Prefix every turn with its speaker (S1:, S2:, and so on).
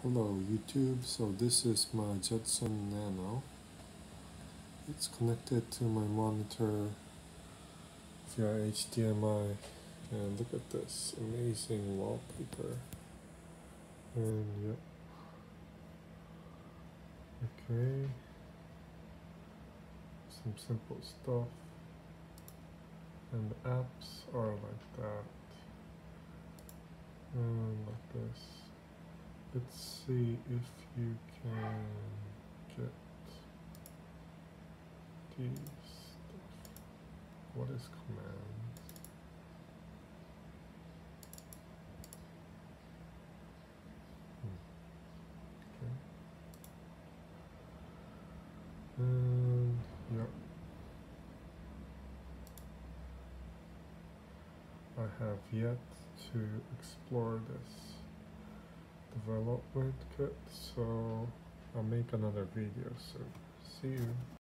S1: Hello YouTube, so this is my Jetson Nano. It's connected to my monitor via HDMI, and look at this amazing wallpaper. And yep, okay, some simple stuff, and the apps are like that, and like this. Let's see if you can get these stuff. What is commands? Okay. And yep. I have yet to explore this development kit, so I'll make another video soon. See you.